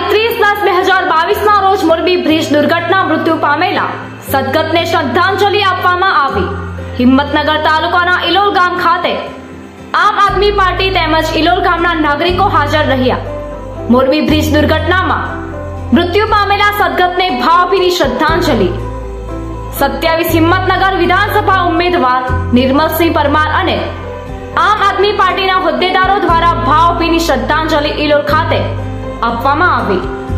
30/10/2022 ના રોજ મોરબી બ્રિજ દુર્ઘટના મૃત્યુ પામેલા સદગતને શ્રદ્ધાંજલિ આપવામાં આવી। હિંમતનગર તાલુકાના ઇલોલ ગામ ખાતે આમ આદમી પાર્ટી તેમજ ઇલોલ ગામના નાગરિકો હાજર રહ્યા। મોરબી બ્રિજ દુર્ઘટનામાં મૃત્યુ પામેલા સદગતને ભાવભીની શ્રદ્ધાંજલિ। 27 હિંમતનગર વિધાનસભા ઉમેદવાર નિર્મલસિંહ પરમાર અને આમ આદમી પાર્ટીના હોદ્દેદારો દ્વારા ભાવભીની શ્રદ્ધાંજલિ ઇલોલ ખાતે આપવામાં આવી।